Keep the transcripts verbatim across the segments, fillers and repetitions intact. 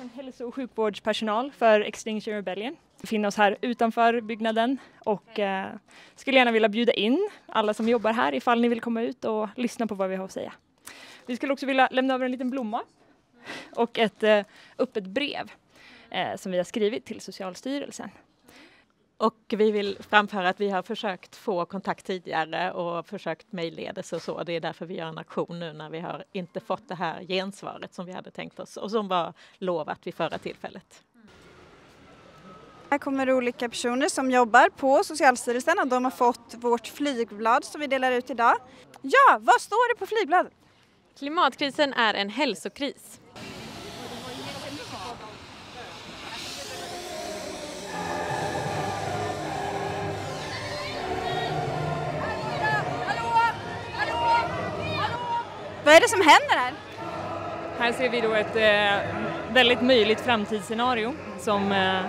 en hälso- och sjukvårdspersonal för Extinction Rebellion. Vi befinner oss här utanför byggnaden och eh, skulle gärna vilja bjuda in alla som jobbar här ifall ni vill komma ut och lyssna på vad vi har att säga. Vi skulle också vilja lämna över en liten blomma och ett eh, öppet brev eh, som vi har skrivit till Socialstyrelsen. Och vi vill framföra att vi har försökt få kontakt tidigare och försökt mejlledes och så. Det är därför vi gör en aktion nu när vi har inte fått det här gensvaret som vi hade tänkt oss och som var lovat vid förra tillfället. Här kommer olika personer som jobbar på Socialstyrelsen och de har fått vårt flygblad som vi delar ut idag. Ja, vad står det på flygbladet? Klimatkrisen är en hälsokris. Vad är det som händer här? Här ser vi då ett eh, väldigt möjligt framtidsscenario som eh,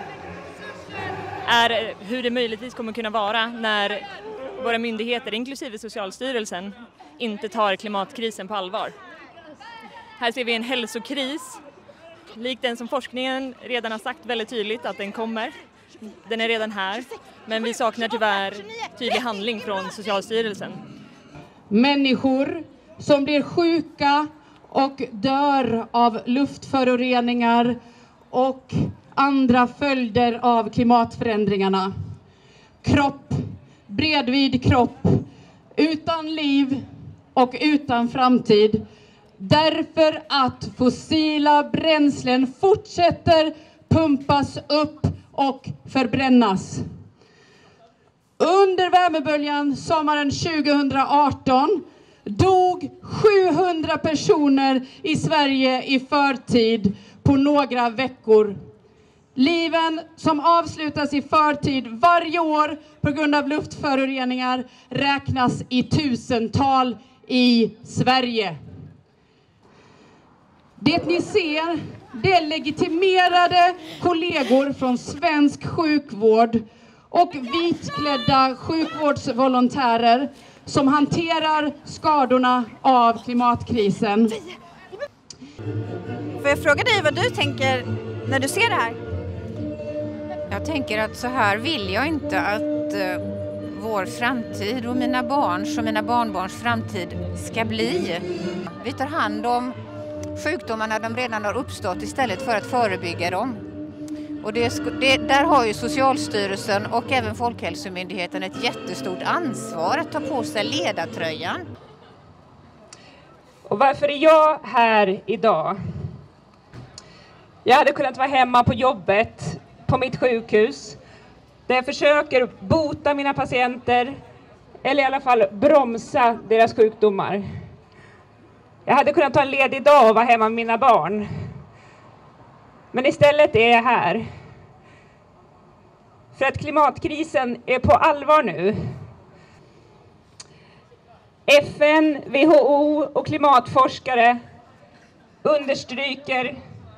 är hur det möjligtvis kommer kunna vara när våra myndigheter, inklusive Socialstyrelsen, inte tar klimatkrisen på allvar. Här ser vi en hälsokris, likt den som forskningen redan har sagt väldigt tydligt att den kommer. Den är redan här, men vi saknar tyvärr tydlig handling från Socialstyrelsen. Människor som blir sjuka och dör av luftföroreningar och andra följder av klimatförändringarna. Kropp bredvid kropp, utan liv och utan framtid. Därför att fossila bränslen fortsätter pumpas upp och förbrännas. Under värmeböljan sommaren tjugohundraarton dog sjuhundra personer i Sverige i förtid på några veckor. Liven som avslutas i förtid varje år på grund av luftföroreningar räknas i tusental i Sverige. Det ni ser, det är legitimerade kollegor från svensk sjukvård och vitklädda sjukvårdsvolontärer som hanterar skadorna av klimatkrisen. Får jag fråga dig vad du tänker när du ser det här? Jag tänker att så här vill jag inte att uh, vår framtid och mina barns och mina barnbarns framtid ska bli. Vi tar hand om sjukdomarna de redan har uppstått istället för att förebygga dem. Och det, det, där har ju Socialstyrelsen och även Folkhälsomyndigheten ett jättestort ansvar att ta på sig ledartröjan. Och varför är jag här idag? Jag hade kunnat vara hemma på jobbet, på mitt sjukhus, där jag försöker bota mina patienter eller i alla fall bromsa deras sjukdomar. Jag hade kunnat ta en ledig dag och vara hemma med mina barn. Men istället är jag här. För att klimatkrisen är på allvar nu. F N, W H O och klimatforskare understryker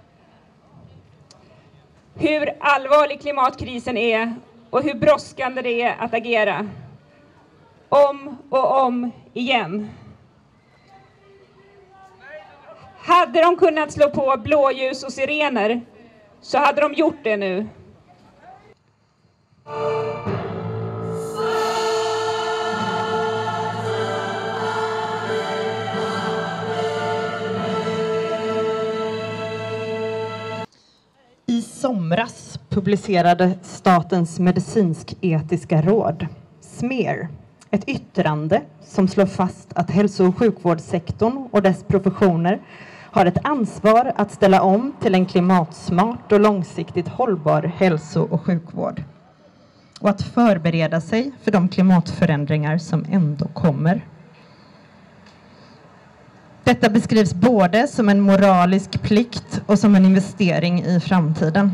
hur allvarlig klimatkrisen är och hur brådskande det är att agera. Om och om igen. Hade de kunnat slå på blåljus och sirener så hade de gjort det nu. I somras publicerade Statens medicinsk-etiska råd, S M E R, ett yttrande som slår fast att hälso- och sjukvårdssektorn och dess professioner har ett ansvar att ställa om till en klimatsmart och långsiktigt hållbar hälso- och sjukvård. Och att förbereda sig för de klimatförändringar som ändå kommer. Detta beskrivs både som en moralisk plikt och som en investering i framtiden.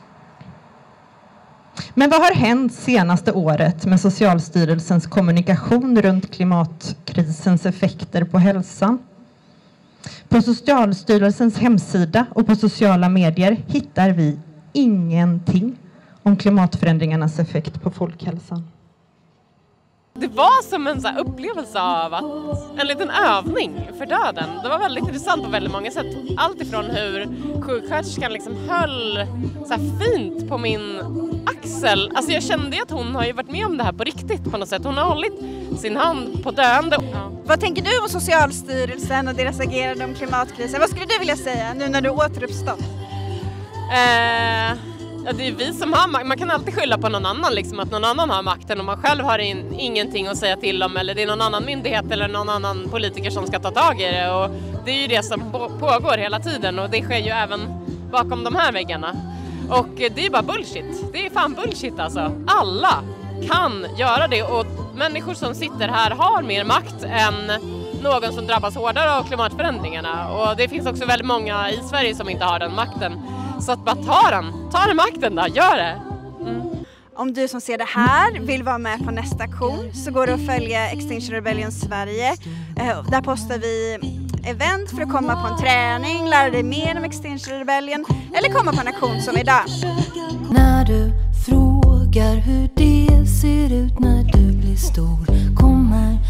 Men vad har hänt senaste året med Socialstyrelsens kommunikation runt klimatkrisens effekter på hälsan? På Socialstyrelsens hemsida och på sociala medier hittar vi ingenting om klimatförändringarnas effekt på folkhälsan. Det var som en så här upplevelse av att, en liten övning för döden. Det var väldigt intressant på väldigt många sätt. Allt ifrån hur sjuksköterskan liksom höll så här fint på min axel. Alltså jag kände att hon har ju varit med om det här på riktigt på något sätt. Hon har hållit sin hand på döende. Ja. Vad tänker du om Socialstyrelsen och deras agerande om klimatkrisen? Vad skulle du vilja säga nu när du återuppstått? Eh... Ja, det är vi som har makt. Man kan alltid skylla på någon annan, liksom, att någon annan har makten och man själv har in, ingenting att säga till om, eller det är någon annan myndighet eller någon annan politiker som ska ta tag i det, och det är ju det som på, pågår hela tiden, och det sker ju även bakom de här väggarna. Och det är bara bullshit. Det är fan bullshit alltså. Alla kan göra det, och människor som sitter här har mer makt än någon som drabbas hårdare av klimatförändringarna, och det finns också väldigt många i Sverige som inte har den makten. Så att bara ta den, ta den makten då, gör det! Mm. Om du som ser det här vill vara med på nästa aktion så går det att följa Extinction Rebellion Sverige. Eh, där postar vi event för att komma på en träning, lära dig mer om Extinction Rebellion eller komma på en aktion som idag. När du frågar hur det ser ut när du blir stor kommer